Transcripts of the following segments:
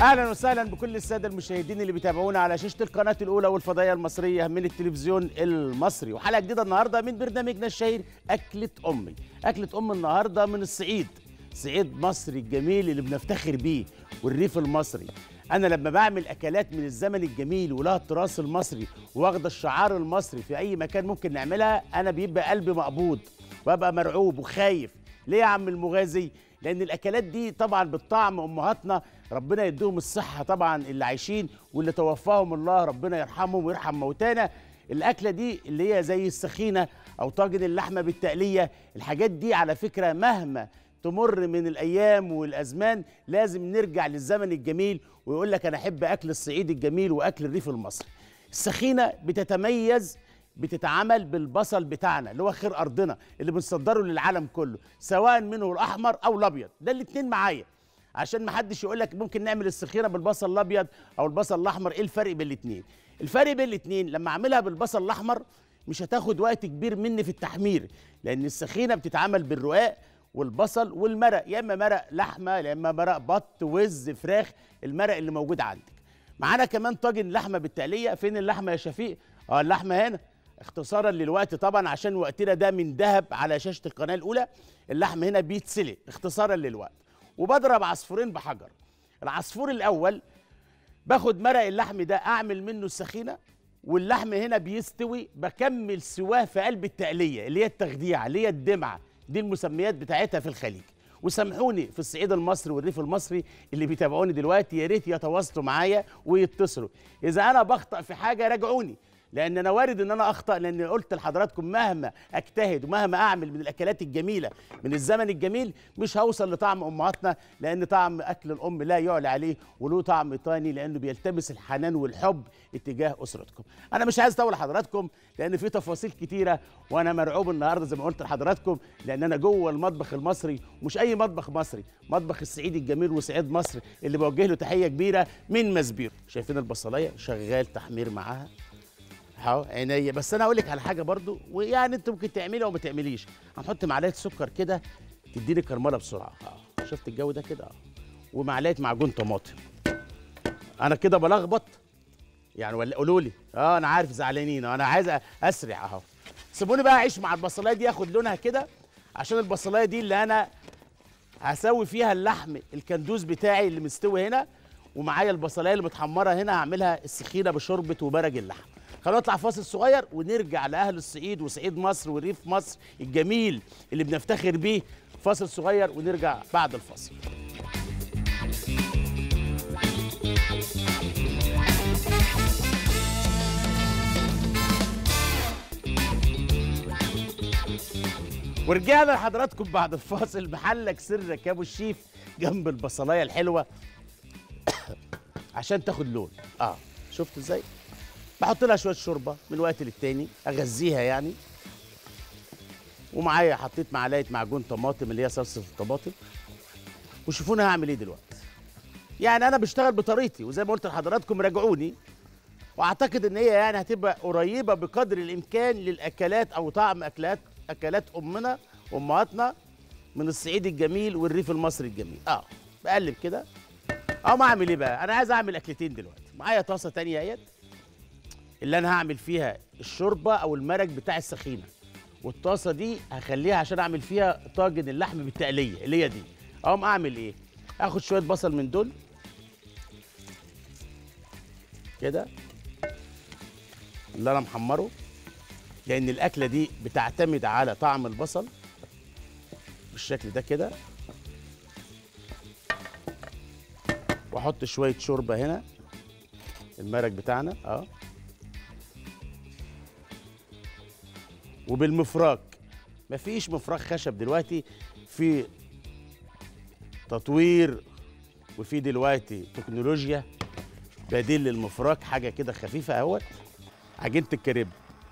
اهلا وسهلا بكل الساده المشاهدين اللي بيتابعونا على شاشه القناه الاولى والفضائيه المصريه من التلفزيون المصري، وحلقه جديده النهارده من برنامجنا الشهير اكله امي. اكله ام النهارده من الصعيد، صعيد مصر الجميل اللي بنفتخر بيه والريف المصري. انا لما بعمل اكلات من الزمن الجميل ولها التراث المصري واخده الشعار المصري في اي مكان ممكن نعملها، انا بيبقى قلبي مقبوض وابقى مرعوب وخايف. ليه يا عم المغازي؟ لان الاكلات دي طبعا بالطعم امهاتنا ربنا يديهم الصحه، طبعا اللي عايشين واللي توفاهم الله ربنا يرحمهم ويرحم موتانا. الاكله دي اللي هي زي السخينه او طاجن اللحمه بالتقليه، الحاجات دي على فكره مهما تمر من الايام والازمان لازم نرجع للزمن الجميل، ويقول لك انا احب اكل الصعيد الجميل واكل الريف المصري. السخينه بتتميز، بتتعمل بالبصل بتاعنا اللي هو خير ارضنا اللي بنصدره للعالم كله، سواء منه الاحمر او الابيض، ده الاتنين معايا عشان ما حدش يقول لك ممكن نعمل السخينه بالبصل الابيض او البصل الاحمر. ايه الفرق بين الاتنين؟ الفرق بين الاتنين لما اعملها بالبصل الاحمر مش هتاخد وقت كبير مني في التحمير، لان السخينه بتتعمل بالرقاق والبصل والمرق، يا اما مرق لحمه يا اما مرق بط وز فراخ، المرق اللي موجود عندك. معانا كمان طاجن لحمه بالتقليه. فين اللحمه يا شفيق؟ اللحمه هنا، اختصارا للوقت طبعا عشان وقتنا ده من ذهب على شاشه القناه الاولى. اللحم هنا بيتسلق اختصارا للوقت، وبضرب عصفورين بحجر. العصفور الاول باخد مرق اللحم ده اعمل منه السخينه، واللحم هنا بيستوي بكمل سواه في قلب التقليه اللي هي التخديعه اللي هي الدمعه، دي المسميات بتاعتها في الخليج. وسامحوني في الصعيد المصري والريف المصري اللي بيتابعوني دلوقتي، يا ريت يتواصلوا معايا ويتصلوا اذا انا بخطأ في حاجه، راجعوني، لان انا وارد ان انا اخطا، لان قلت لحضراتكم مهما اجتهد ومهما اعمل من الاكلات الجميله من الزمن الجميل مش هوصل لطعم امهاتنا، لان طعم اكل الام لا يعلى عليه وله طعم تاني، لانه بيلتمس الحنان والحب اتجاه اسرتكم. انا مش عايز اطول حضراتكم لان في تفاصيل كتيره، وانا مرعوب النهارده زي ما قلت لحضراتكم، لان انا جوه المطبخ المصري، مش اي مطبخ مصري، مطبخ الصعيد الجميل وصعيد مصر اللي بوجه له تحيه كبيره من مسبير. شايفين البصلايه شغال تحمير معاها اهو عينيا. بس انا هقول لك على حاجه برضو، ويعني انت ممكن تعملي او ما تعمليش. هنحط معلقه سكر كده تديني كرمله بسرعه. شفت الجو ده كده ومعلقه معجون طماطم. انا كده بلخبط يعني ولا قولوا لي؟ انا عارف زعلانين، انا عايز اسرع اهو. سيبوني بقى اعيش مع البصلايه دي، اخد لونها كده، عشان البصلايه دي اللي انا هسوي فيها اللحم الكندوز بتاعي اللي مستوي هنا، ومعايا البصلايه اللي متحمره هنا هعملها السخينه بشوربه وبرج اللحم. خلينا نطلع فاصل صغير ونرجع لاهل الصعيد وصعيد مصر وريف مصر الجميل اللي بنفتخر بيه. فاصل صغير ونرجع بعد الفاصل. ورجعنا لحضراتكم بعد الفاصل. محلك سرك يا ابو الشيف جنب البصلايه الحلوه عشان تاخد لون. شفت ازاي؟ بحط لها شويه شوربه من وقت للتاني اغذيها يعني، ومعايا حطيت معلقه معجون طماطم اللي هي صلصه الطماطم. وشوفونا هعمل ايه دلوقتي. يعني انا بشتغل بطريقتي، وزي ما قلت لحضراتكم راجعوني، واعتقد ان هي يعني هتبقى قريبه بقدر الامكان للاكلات او طعم اكلات امنا وامهاتنا من الصعيد الجميل والريف المصري الجميل. بقلب كده. ما اعمل ايه بقى؟ انا عايز اعمل اكلتين دلوقتي. معايا طاسه تانية اهيت اللي انا هعمل فيها الشوربه او المرق بتاع السخينه، والطاسه دي هخليها عشان اعمل فيها طاجن اللحم بالتقليه اللي هي دي. اقوم اعمل ايه؟ اخد شويه بصل من دول كده اللي انا محمره، لان الاكله دي بتعتمد على طعم البصل بالشكل ده كده. واحط شويه شوربه هنا المرق بتاعنا وبالمفراك. مفيش مفراك خشب دلوقتي، في تطوير وفي دلوقتي تكنولوجيا بديل للمفراك، حاجه كده خفيفه اهوت. عجينه الكريب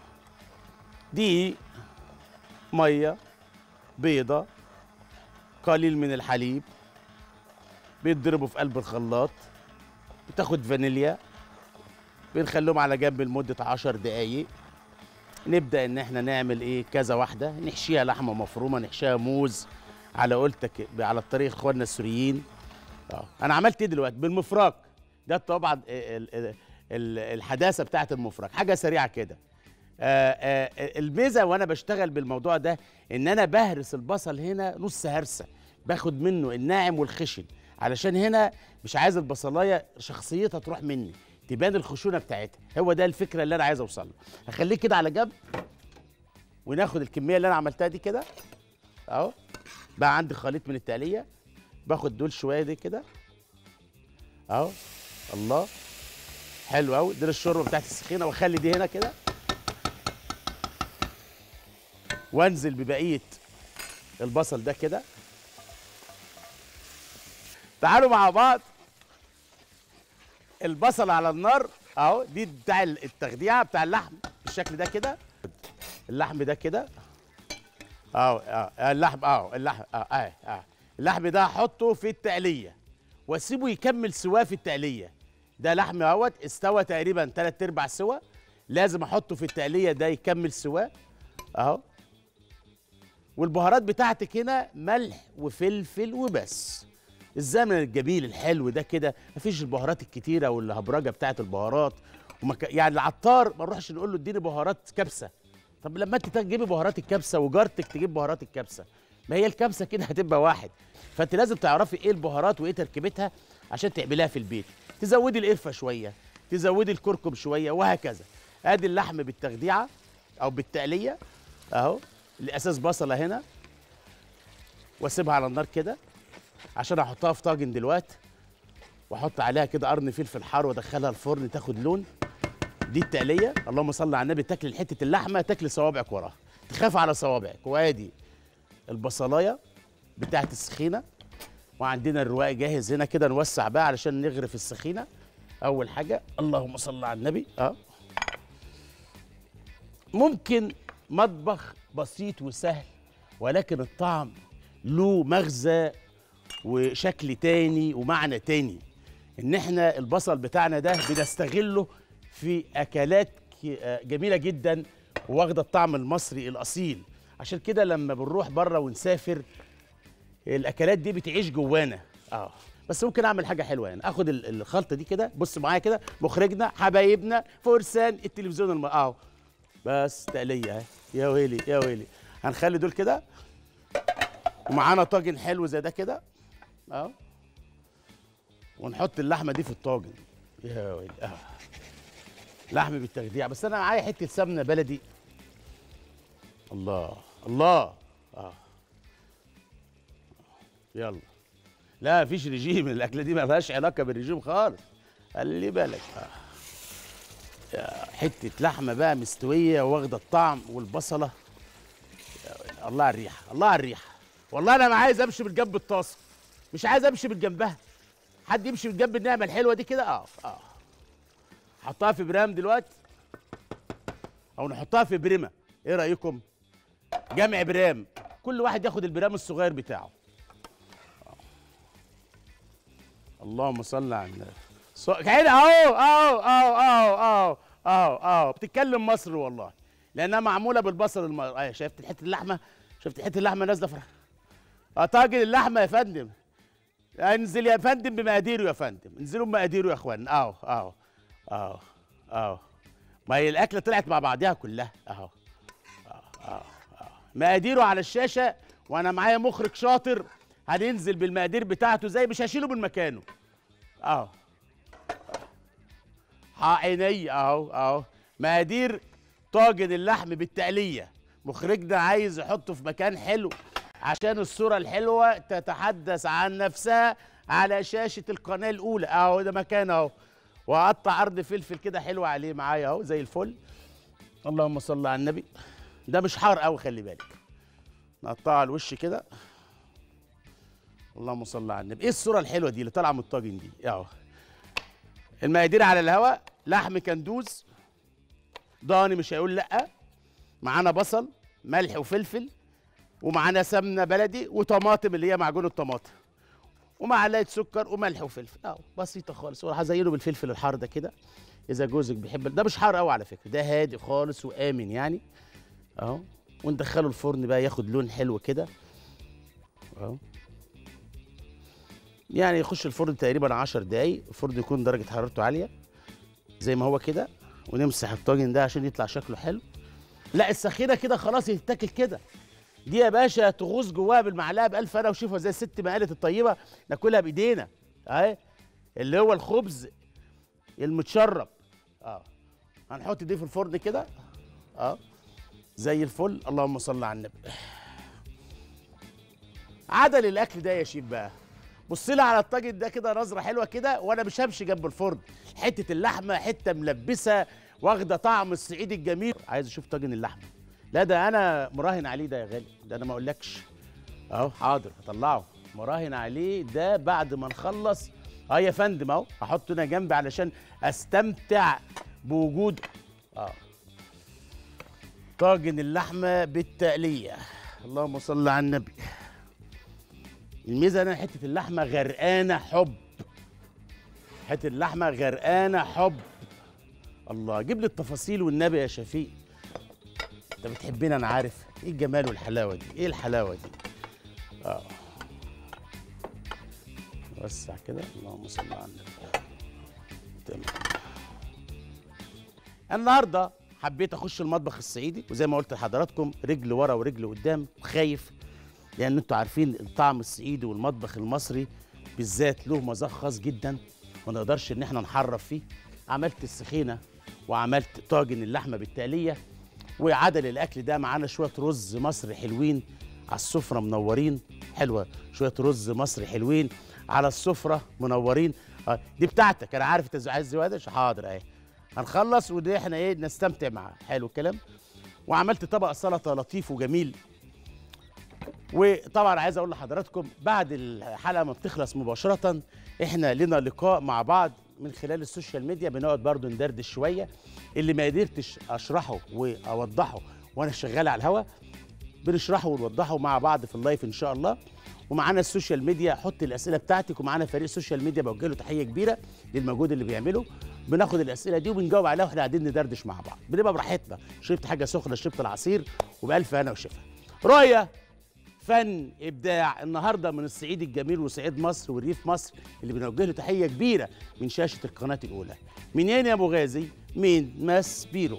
دي ميه بيضه قليل من الحليب بيتضربوا في قلب الخلاط، بتاخد فانيليا، بنخليهم على جنب لمده 10 دقايق. نبدا ان احنا نعمل ايه؟ كذا واحده، نحشيها لحمه مفرومه، نحشيها موز على قولتك على الطريق اخواننا السوريين، انا عملت ايه دلوقتي بالمفراك ده طبعا الحداثه بتاعت المفرك حاجه سريعه كده. الميزه وانا بشتغل بالموضوع ده ان انا بهرس البصل هنا نص هرسه، باخد منه الناعم والخشن، علشان هنا مش عايز البصلايه شخصيتها تروح مني، تبان الخشونه بتاعتها. هو ده الفكره اللي انا عايز اوصل له. هخليه كده على جنب، وناخد الكميه اللي انا عملتها دي كده اهو. بقى عندي خليط من التقليه، باخد دول شويه دي كده اهو. الله، حلو قوي. دي الشوربه بتاعت السخينه، واخلي دي هنا كده، وانزل ببقيه البصل ده كده. تعالوا مع بعض. البصل على النار اهو، دي بتاع التخديعه بتاع اللحم بالشكل ده كده. اللحم ده كده اهو، اللحم اهو، اللحم ده هحطه في التقليه واسيبه يكمل سواه في التقليه. ده لحم اهوت استوى تقريبا 3/4 سوا، لازم احطه في التقليه ده يكمل سواه اهو. والبهارات بتاعتك هنا ملح وفلفل وبس. الزمن الجميل الحلو ده كده، مفيش البهارات الكتيره والهبرجه بتاعت البهارات. يعني العطار ما نروحش نقول له اديني بهارات كبسه. طب لما انت تجيبي بهارات الكبسه وجارتك تجيب بهارات الكبسه، ما هي الكبسه كده هتبقى واحد. فانت لازم تعرفي ايه البهارات وايه تركيبتها عشان تعمليها في البيت. تزودي القرفه شويه، تزودي الكركم شويه، وهكذا. ادي اللحم بالتخديعه او بالتقليه اهو. الاساس بصله هنا، واسيبها على النار كده عشان احطها في طاجن دلوقتي، واحط عليها كده قرن فلفل حار وادخلها الفرن تاخد لون. دي التقليه. اللهم صل على النبي. تاكل حته اللحمه تاكل صوابعك وراها، تخاف على صوابعك. وادي البصلايه بتاعت السخينه، وعندنا الرواق جاهز هنا كده. نوسع بقى علشان نغرف السخينه. اول حاجه اللهم صل على النبي ممكن مطبخ بسيط وسهل، ولكن الطعم له مغزى وشكل تاني ومعنى تاني. ان احنا البصل بتاعنا ده بنستغله في اكلات جميله جدا، واخده الطعم المصري الاصيل. عشان كده لما بنروح بره ونسافر الاكلات دي بتعيش جوانا بس ممكن اعمل حاجه حلوه يعني. اخد الخلطه دي كده، بص معايا كده، مخرجنا حبايبنا فرسان التلفزيون بس تقليه اهي. يا ويلي يا ويلي. هنخلي دول كده، ومعانا طاجن حلو زي ده كده ونحط اللحمه دي في الطاجن. يا ويلي لحم بالتخديع. بس انا معايا حته سمنه بلدي. الله الله يلا. لا مفيش رجيم، الاكله دي ما لهاش علاقه بالرجيم خالص، خلي بالك. حته لحمه بقى مستويه واخده الطعم والبصله. الله على الريحه، الله على الريحه. والله انا ما عايز امشي من جنب الطاسه، مش عايز امشي من جنبها. حد يمشي من جنب النعمه الحلوه دي كده حطها في برام دلوقتي، او نحطها في بريمه. ايه رايكم؟ جمع برام، كل واحد ياخد البرام الصغير بتاعه. اللهم صل على النبي. اهو بتتكلم مصر والله، لانها معموله بالبصل شفت حته اللحمه؟ شفت حته اللحمه نازله فرح. طاجن اللحمه يا فندم. انزل يا فندم بمقاديره يا فندم، انزلوا بمقاديره يا اخوان. ما هي الاكله طلعت مع بعضها كلها اهو. مقاديره على الشاشه، وانا معايا مخرج شاطر هننزل بالمقادير بتاعته، زي مش هشيله من مكانه عيني اهو. مقادير طاجن اللحم بالتقليه. مخرجنا عايز يحطه في مكان حلو عشان الصوره الحلوه تتحدث عن نفسها على شاشه القناه الاولى اهو. ده مكان اهو. واقطع عرض فلفل كده حلو عليه معايا اهو زي الفل. اللهم صل على النبي. ده مش حار قوي، خلي بالك. نقطعه على الوش كده. اللهم صل على النبي. ايه الصوره الحلوه دي اللي طالعه من الطاجن دي اهو. المقادير على الهواء. لحم كندوز ضاني مش هيقول لا. معانا بصل، ملح وفلفل، ومعانا سمنه بلدي، وطماطم اللي هي معجون الطماطم، ومعلقه سكر وملح وفلفل بسيطه خالص. وهزينه بالفلفل الحار ده كده اذا جوزك بيحب. ده مش حار قوي على فكره، ده هادي خالص وامن يعني اهو. وندخله الفرن بقى ياخد لون حلو كده اهو. يعني يخش الفرن تقريبا 10 دقايق، الفرن يكون درجه حرارته عاليه زي ما هو كده، ونمسح الطاجن ده عشان يطلع شكله حلو. لا السخينه كده خلاص يتاكل كده. دي يا باشا تغوص جواها بالمعلقه بألف انا وشوفها زي الست ما قالت الطيبه، ناكلها بايدينا اهي. اللي هو الخبز المتشرب اه، هنحط دي في الفرن كده اه زي الفل. اللهم صل على النبي. عدل الاكل ده يا شيف بقى، بص لي على الطاجن ده كده نظره حلوه كده، وانا مش همشي جنب الفرن. حته اللحمه حته ملبسه واخده طعم الصعيد الجميل. عايز اشوف طاجن اللحمه. لا ده انا مراهن عليه ده يا غالي، ده انا ما اقولكش اهو. حاضر هطلعه مراهن عليه ده بعد ما نخلص. اه يا فندم اهو، هحطه هنا جنبي علشان استمتع بوجود طاجن اللحمه بالتقليه. اللهم صل على النبي. الميزه انا حته اللحمه غرقانه حب، حته اللحمه غرقانه حب. الله، جيب لي التفاصيل والنبي يا شفيق. انت بتحبني انا عارف. ايه الجمال والحلاوه دي، ايه الحلاوه دي. وسع كده. اللهم صل على النبي. تمام. النهارده حبيت اخش المطبخ الصعيدي، وزي ما قلت لحضراتكم رجل ورا ورجل قدام، خايف لان انتوا عارفين الطعم الصعيدي والمطبخ المصري بالذات له مذاق خاص جدا، ما نقدرش ان احنا نحرف فيه. عملت السخينه وعملت طاجن اللحمه بالتقليه، وعدل الاكل ده معانا شويه رز مصري حلوين على السفره منورين. حلوه شويه رز مصري حلوين على السفره منورين. دي بتاعتك انا عارف انت عايز زوادش. حاضر اهي، هنخلص ودي احنا ايه نستمتع معاه. حلو الكلام. وعملت طبق سلطه لطيف وجميل. وطبعا عايز اقول لحضراتكم بعد الحلقه ما بتخلص مباشره احنا لنا لقاء مع بعض من خلال السوشيال ميديا، بنقعد برضو ندردش شويه. اللي ما قدرتش اشرحه واوضحه وانا شغال على الهوا بنشرحه ونوضحه مع بعض في اللايف ان شاء الله. ومعانا السوشيال ميديا، حط الاسئله بتاعتك، ومعانا فريق السوشيال ميديا بوجه له تحيه كبيره للمجهود اللي بيعمله. بناخد الاسئله دي وبنجاوب عليها واحنا قاعدين ندردش مع بعض، بنبقى براحتنا. شربت حاجه سخنه، شربت العصير، وبالف هنا وشفا. رؤيه، فن، ابداع النهارده من الصعيد الجميل وصعيد مصر والريف مصر اللي بنوجه له تحيه كبيره من شاشه القناه الاولى. منين يا ابو غازي؟ من ماس بيرو.